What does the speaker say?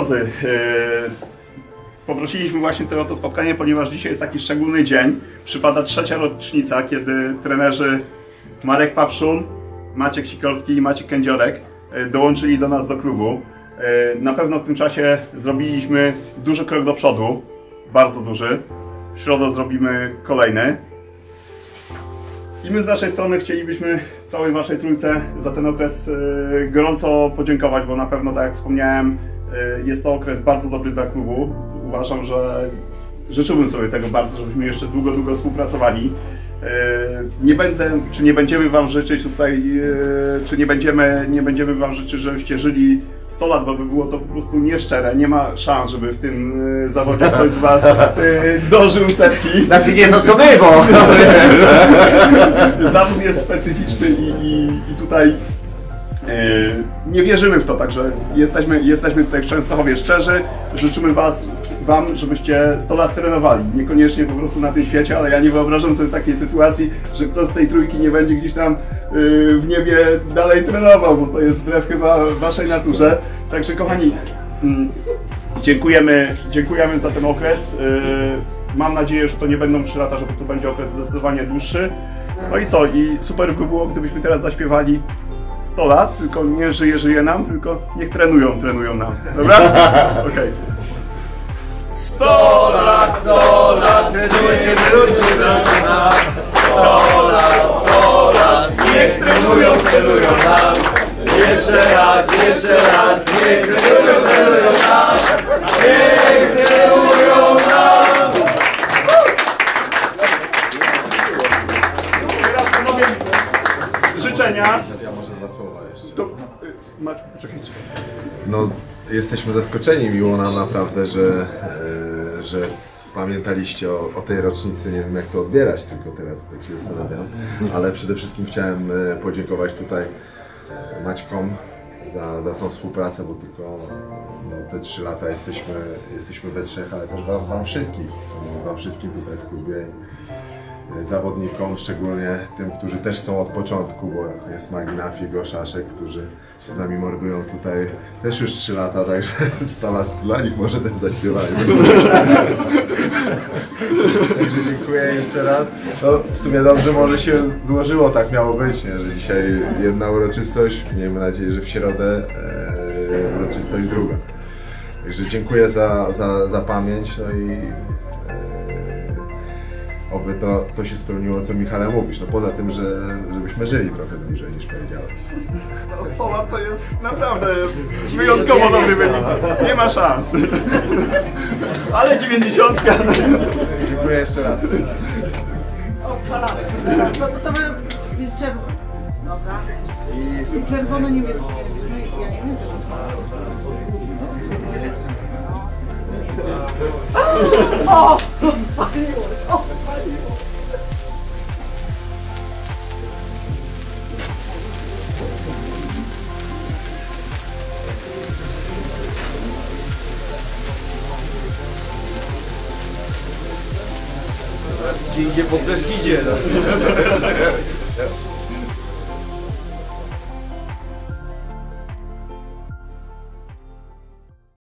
drodzy, poprosiliśmy właśnie o to spotkanie, ponieważ dzisiaj jest taki szczególny dzień. Przypada 3. rocznica, kiedy trenerzy Marek Papszun, Maciek Sikorski i Maciek Kędziorek dołączyli do nas do klubu. Na pewno w tym czasie zrobiliśmy duży krok do przodu, bardzo duży. W środę zrobimy kolejny. I my z naszej strony chcielibyśmy całej waszej trójce za ten okres gorąco podziękować, bo na pewno, tak jak wspomniałem, jest to okres bardzo dobry dla klubu. Uważam, że życzyłbym sobie tego bardzo, żebyśmy jeszcze długo współpracowali. Nie będziemy wam życzyć tutaj, czy nie będziemy wam życzyć, żebyście żyli 100 lat, bo by było to po prostu nieszczere. Nie ma szans, żeby w tym zawodzie ktoś z was dożył setki. Znaczy nie to co my, bo... Zawód jest specyficzny i tutaj nie wierzymy w to, także jesteśmy tutaj w Częstochowie szczerzy. Życzymy wam, żebyście 100 lat trenowali. Niekoniecznie po prostu na tym świecie, ale ja nie wyobrażam sobie takiej sytuacji, że ktoś z tej trójki nie będzie gdzieś tam w niebie dalej trenował, bo to jest wbrew chyba waszej naturze. Także kochani, dziękujemy za ten okres. Mam nadzieję, że to nie będą 3 lata, że to będzie okres zdecydowanie dłuższy. No i co? I super by było, gdybyśmy teraz zaśpiewali 100 lat, tylko nie żyje nam, tylko niech trenują nam. Dobra? Okej. Okay. 100 lat, trenujcie nam. 100 lat, niech trenują nam. Jeszcze raz, niech trenują nam. Niech trenują nam. Teraz panowie życzenia. Ja może 2 słowa jeszcze. To, czekajcie. No, jesteśmy zaskoczeni, miło nam naprawdę, że pamiętaliście o tej rocznicy. Nie wiem, jak to odbierać, tylko teraz tak się zastanawiam. Ale przede wszystkim chciałem podziękować tutaj Maćkom za tą współpracę, bo tylko te 3 lata jesteśmy we trzech, ale też wam wszystkim tutaj w klubie. Zawodnikom, szczególnie tym, którzy też są od początku, bo jest Magnafi, Goszaszek, którzy się z nami mordują tutaj też już 3 lata, także 100 lat dla nich może też zaśpiewajmy. Także dziękuję jeszcze raz. No, w sumie dobrze może się złożyło, tak miało być, nie? Że dzisiaj jedna uroczystość, miejmy nadzieję, że w środę uroczystość druga. Także dziękuję za pamięć, no i oby to się spełniło, co Michale mówisz, no poza tym, żebyśmy żyli trochę dłużej niż powiedziałeś. No 100 lat to jest naprawdę wyjątkowo dobry wynik, nie ma szans. Ale 90. Dziękuję jeszcze raz. Odpalamy. To my czerwono. Dobra. I czerwono-niebieskie. Ja nie wiem, O! Paliło! Gdzie idzie po Beskidzie.